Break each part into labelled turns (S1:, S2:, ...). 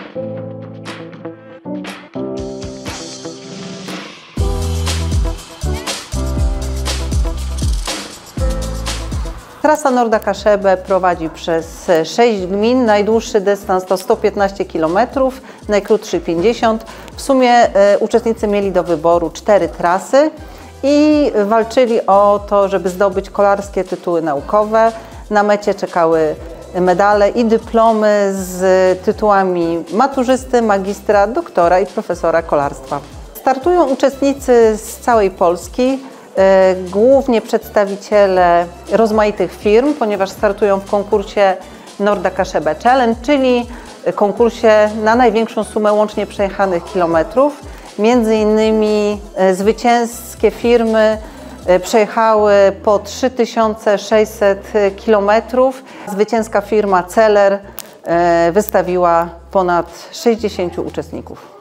S1: Trasa Norda Kaszebę prowadzi przez 6 gmin, najdłuższy dystans to 115 km, najkrótszy 50. W sumie uczestnicy mieli do wyboru 4 trasy i walczyli o to, żeby zdobyć kolarskie tytuły naukowe. Na mecie czekały medale i dyplomy z tytułami maturzysty, magistra, doktora i profesora kolarstwa. Startują uczestnicy z całej Polski, głównie przedstawiciele rozmaitych firm, ponieważ startują w konkursie Norda Kaszebę Challenge, czyli konkursie na największą sumę łącznie przejechanych kilometrów. Między innymi zwycięskie firmy przejechały po 3600 kilometrów. Zwycięska firma Celer wystawiła ponad 60 uczestników.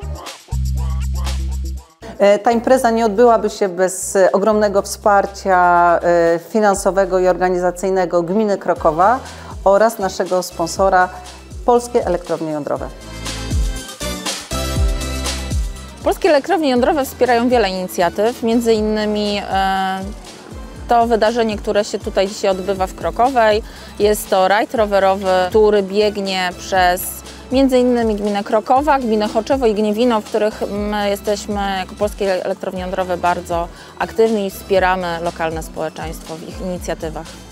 S1: Ta impreza nie odbyłaby się bez ogromnego wsparcia finansowego i organizacyjnego gminy Krokowa oraz naszego sponsora Polskie Elektrownie Jądrowe.
S2: Polskie Elektrownie Jądrowe wspierają wiele inicjatyw, między innymi to wydarzenie, które się tutaj dzisiaj odbywa w Krokowej. Jest to rajd rowerowy, który biegnie przez między innymi gminę Krokowa, gminę Choczewo i Gniewino, w których my jesteśmy jako Polskie Elektrownie Jądrowe bardzo aktywni i wspieramy lokalne społeczeństwo w ich inicjatywach.